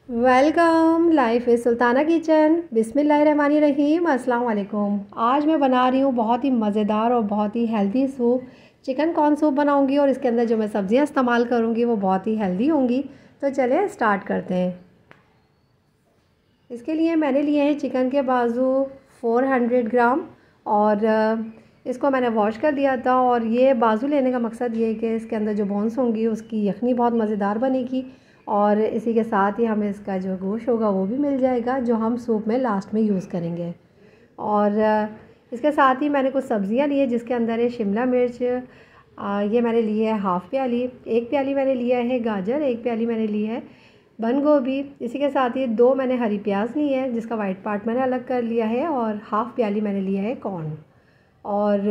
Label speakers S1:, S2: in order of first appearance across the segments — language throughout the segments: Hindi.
S1: Welcome life is Sultana kitchen. बिस्मिल्लाहिर्रहमानिर्रहीम। अस्सलाम वालेकुम। आज मैं बना रही हूँ बहुत ही मज़ेदार और बहुत ही healthy soup. Chicken corn soup बनाऊँगी और इसके अंदर जो मैं सब्ज़ियाँ इस्तेमाल करूँगी वो बहुत ही हेल्दी होंगी। तो चलिए स्टार्ट करते हैं। इसके लिए मैंने लिए हैं चिकन के बाजू 400 ग्राम और इसको मैंने वॉश कर दिया था। और ये बाजू लेने का मकसद ये है कि इसके अंदर जो बोन्स होंगी उसकी यखनी बहुत मज़ेदार बनेगी और इसी के साथ ही हमें इसका जो गोश्त होगा वो भी मिल जाएगा जो हम सूप में लास्ट में यूज़ करेंगे। और इसके साथ ही मैंने कुछ सब्ज़ियाँ ली है जिसके अंदर है शिमला मिर्च, ये मैंने ली है हाफ़ प्याली, एक प्याली मैंने लिया है गाजर, एक प्याली मैंने ली है बंद गोभी। इसी के साथ ही 2 मैंने हरी प्याज ली है जिसका वाइट पार्ट मैंने अलग कर लिया है और हाफ़ प्याली मैंने लिया है कॉर्न। और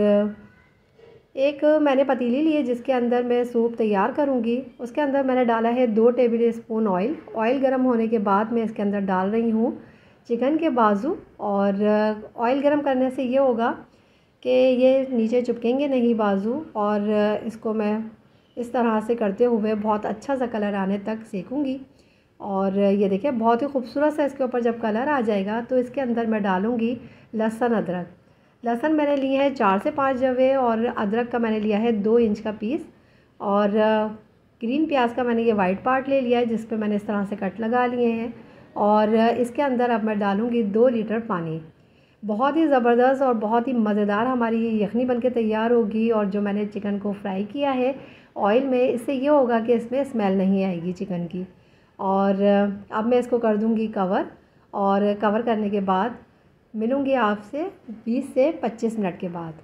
S1: एक मैंने पतीली ली है जिसके अंदर मैं सूप तैयार करूँगी। उसके अंदर मैंने डाला है 2 टेबल स्पून ऑयल। ऑयल गर्म होने के बाद मैं इसके अंदर डाल रही हूँ चिकन के बाजू। और ऑयल गर्म करने से ये होगा कि ये नीचे चिपकेंगे नहीं बाजू। और इसको मैं इस तरह से करते हुए बहुत अच्छा सा कलर आने तक सेकूँगी। और ये देखिए बहुत ही खूबसूरत सा इसके ऊपर जब कलर आ जाएगा तो इसके अंदर मैं डालूँगी लहसुन अदरक। लहसुन मैंने लिए हैं 4 से 5 जवे और अदरक का मैंने लिया है 2 इंच का पीस। और ग्रीन प्याज का मैंने ये वाइट पार्ट ले लिया है जिस पे मैंने इस तरह से कट लगा लिए हैं। और इसके अंदर अब मैं डालूँगी 2 लीटर पानी। बहुत ही ज़बरदस्त और बहुत ही मज़ेदार हमारी ये यखनी बनके तैयार होगी। और जो मैंने चिकन को फ्राई किया है ऑयल में, इससे ये होगा कि इसमें स्मेल नहीं आएगी चिकन की। और अब मैं इसको कर दूँगी कवर। और कवर करने के बाद मिलूँगी आपसे 20 से 25 मिनट के बाद।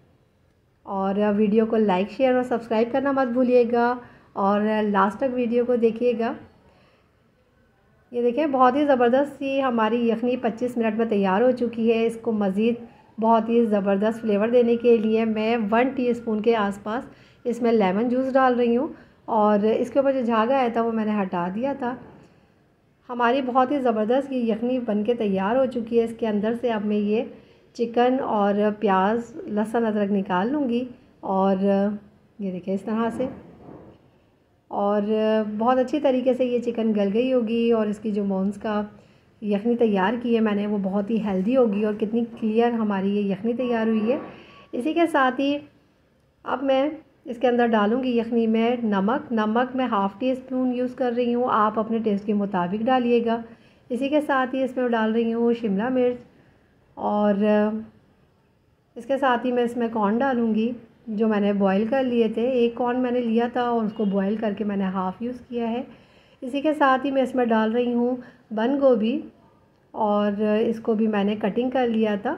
S1: और वीडियो को लाइक शेयर और सब्सक्राइब करना मत भूलिएगा और लास्ट तक वीडियो को देखिएगा। ये देखिए बहुत ही ज़बरदस्त सी हमारी यखनी 25 मिनट में तैयार हो चुकी है। इसको मज़ीद बहुत ही ज़बरदस्त फ्लेवर देने के लिए मैं 1 टीस्पून के आसपास इसमें लेमन जूस डाल रही हूँ। और इसके ऊपर जो झाग आया था वो मैंने हटा दिया था। हमारी बहुत ही ज़बरदस्त ये यखनी बनके तैयार हो चुकी है। इसके अंदर से अब मैं ये चिकन और प्याज लहसुन अदरक निकाल लूँगी। और ये देखिए इस तरह से। और बहुत अच्छी तरीके से ये चिकन गल गई होगी और इसकी जो बोन्स का यखनी तैयार की है मैंने वो बहुत ही हेल्दी होगी। और कितनी क्लियर हमारी ये यखनी तैयार हुई है। इसी के साथ ही अब मैं इसके अंदर डालूँगी यखनी में नमक मैं हाफ़ टी स्पून यूज़ कर रही हूँ, आप अपने टेस्ट के मुताबिक डालिएगा। इसी के साथ ही इसमें डाल रही हूँ शिमला मिर्च। और इसके साथ ही मैं इसमें कॉर्न डालूँगी जो मैंने बॉईल कर लिए थे। एक कॉर्न मैंने लिया था और उसको बॉईल करके मैंने हाफ़ यूज़ किया है। इसी के साथ ही मैं इसमें डाल रही हूँ बंद गोभी और इसको भी मैंने कटिंग कर लिया था।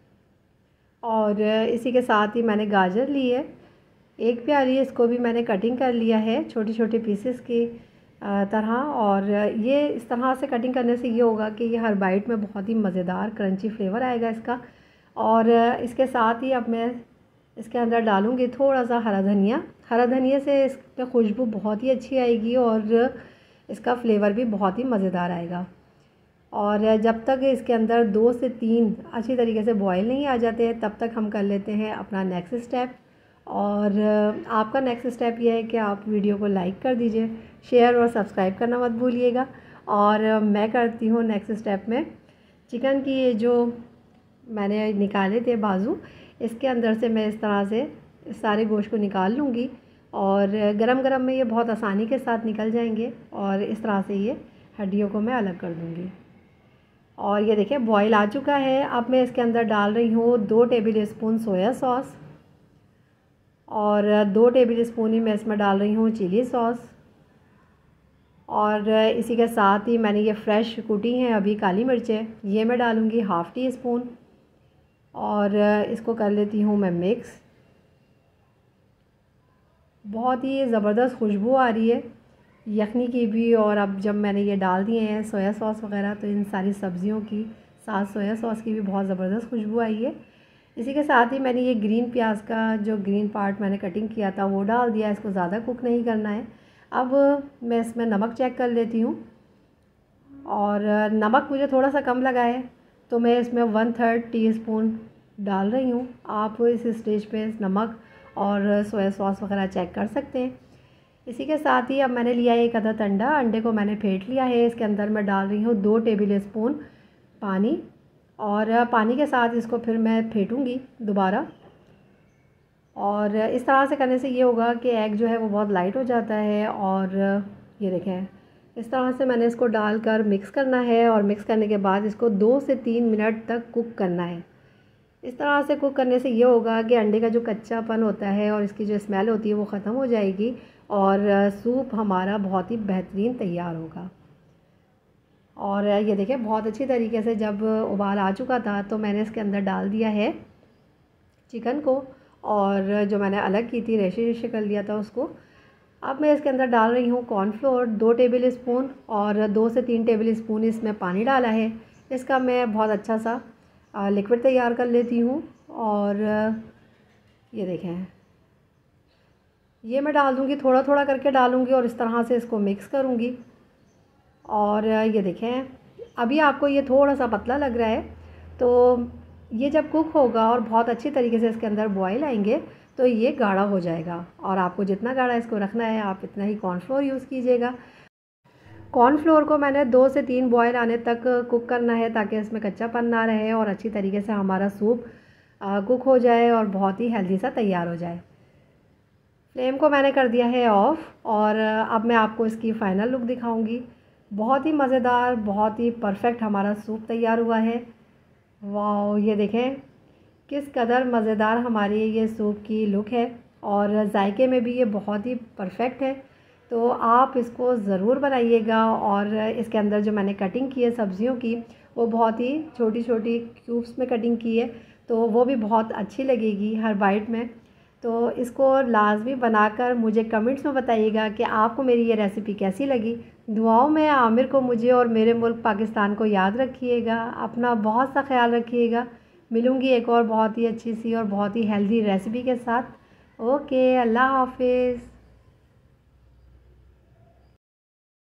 S1: और इसी के साथ ही मैंने गाजर ली है एक प्याली, इसको भी मैंने कटिंग कर लिया है छोटे छोटे पीसेस की तरह। और ये इस तरह से कटिंग करने से ये होगा कि ये हर बाइट में बहुत ही मज़ेदार क्रंची फ्लेवर आएगा इसका। और इसके साथ ही अब मैं इसके अंदर डालूँगी थोड़ा सा हरा धनिया। हरा धनिया से इस पर खुशबू बहुत ही अच्छी आएगी और इसका फ्लेवर भी बहुत ही मज़ेदार आएगा। और जब तक इसके अंदर 2 से 3 अच्छी तरीके से बॉयल नहीं आ जाते हैं तब तक हम कर लेते हैं अपना नेक्स्ट स्टेप। और आपका नेक्स्ट स्टेप ये है कि आप वीडियो को लाइक कर दीजिए, शेयर और सब्सक्राइब करना मत भूलिएगा। और मैं करती हूँ नेक्स्ट स्टेप में चिकन की ये जो मैंने निकाले थे बाजू, इसके अंदर से मैं इस तरह से सारे गोश्त को निकाल लूँगी। और गरम गरम में ये बहुत आसानी के साथ निकल जाएंगे और इस तरह से ये हड्डियों को मैं अलग कर दूँगी। और ये देखिए बॉयल आ चुका है। अब मैं इसके अंदर डाल रही हूँ 2 टेबल स्पून सोया सॉस और 2 टेबल स्पून ही मैं इसमें डाल रही हूँ चिली सॉस। और इसी के साथ ही मैंने ये फ्रेश कुटी हैं अभी काली मिर्चें, ये मैं डालूँगी हाफ़ टी स्पून। और इसको कर लेती हूँ मैं मिक्स। बहुत ही ज़बरदस्त खुशबू आ रही है यखनी की भी। और अब जब मैंने ये डाल दिए हैं सोया सॉस वगैरह तो इन सारी सब्ज़ियों की साथ सोया सॉस की भी बहुत ज़बरदस्त खुशबू आई है। इसी के साथ ही मैंने ये ग्रीन प्याज का जो ग्रीन पार्ट मैंने कटिंग किया था वो डाल दिया। इसको ज़्यादा कुक नहीं करना है। अब मैं इसमें नमक चेक कर लेती हूँ और नमक मुझे थोड़ा सा कम लगा है तो मैं इसमें 1/3 टीस्पून डाल रही हूँ। आप इस स्टेज पे नमक और सोया सॉस वगैरह चेक कर सकते हैं। इसी के साथ ही अब मैंने लिया है एक अदद अंडा। अंडे को मैंने फेंट लिया है। इसके अंदर मैं डाल रही हूँ 2 टेबल स्पून पानी, और पानी के साथ इसको फिर मैं फेंटूँगी दोबारा। और इस तरह से करने से ये होगा कि एग जो है वो बहुत लाइट हो जाता है। और ये देखें, इस तरह से मैंने इसको डालकर मिक्स करना है, और मिक्स करने के बाद इसको 2 से 3 मिनट तक कुक करना है। इस तरह से कुक करने से ये होगा कि अंडे का जो कच्चापन होता है और इसकी जो स्मेल होती है वो ख़त्म हो जाएगी, और सूप हमारा बहुत ही बेहतरीन तैयार होगा। और ये देखें, बहुत अच्छी तरीके से जब उबाल आ चुका था तो मैंने इसके अंदर डाल दिया है चिकन को, और जो मैंने अलग की थी रेशे रेशे कर लिया था उसको। अब मैं इसके अंदर डाल रही हूँ कॉर्नफ्लोर 2 टेबल स्पून, और 2 से 3 टेबल स्पून इसमें पानी डाला है। इसका मैं बहुत अच्छा सा लिक्विड तैयार कर लेती हूँ। और ये देखें, ये मैं डाल दूँगी, थोड़ा थोड़ा करके डालूँगी और इस तरह से इसको मिक्स करूँगी। और ये देखें, अभी आपको ये थोड़ा सा पतला लग रहा है, तो ये जब कुक होगा और बहुत अच्छी तरीके से इसके अंदर बॉयल आएंगे तो ये गाढ़ा हो जाएगा। और आपको जितना गाढ़ा इसको रखना है आप इतना ही कॉर्नफ्लोर यूज़ कीजिएगा। कॉर्नफ्लोर को मैंने 2 से 3 बॉयल आने तक कुक करना है, ताकि इसमें कच्चापन ना रहे और अच्छी तरीके से हमारा सूप कुक हो जाए और बहुत ही हेल्दी सा तैयार हो जाए। फ्लेम को मैंने कर दिया है ऑफ़, और अब मैं आपको इसकी फ़ाइनल लुक दिखाऊंगी। बहुत ही मज़ेदार, बहुत ही परफेक्ट हमारा सूप तैयार हुआ है। वाह, ये देखें किस कदर मज़ेदार हमारी ये सूप की लुक है, और जायके में भी ये बहुत ही परफेक्ट है। तो आप इसको ज़रूर बनाइएगा। और इसके अंदर जो मैंने कटिंग की है सब्ज़ियों की, वो बहुत ही छोटी छोटी क्यूब्स में कटिंग की है, तो वो भी बहुत अच्छी लगेगी हर बाइट में। तो इसको लाजमी बनाकर मुझे कमेंट्स में बताइएगा कि आपको मेरी ये रेसिपी कैसी लगी। दुआओं में आमिर को, मुझे और मेरे मुल्क पाकिस्तान को याद रखिएगा। अपना बहुत सा ख्याल रखिएगा। मिलूँगी एक और बहुत ही अच्छी सी और बहुत ही हेल्दी रेसिपी के साथ। ओके, अल्लाह हाफिज़।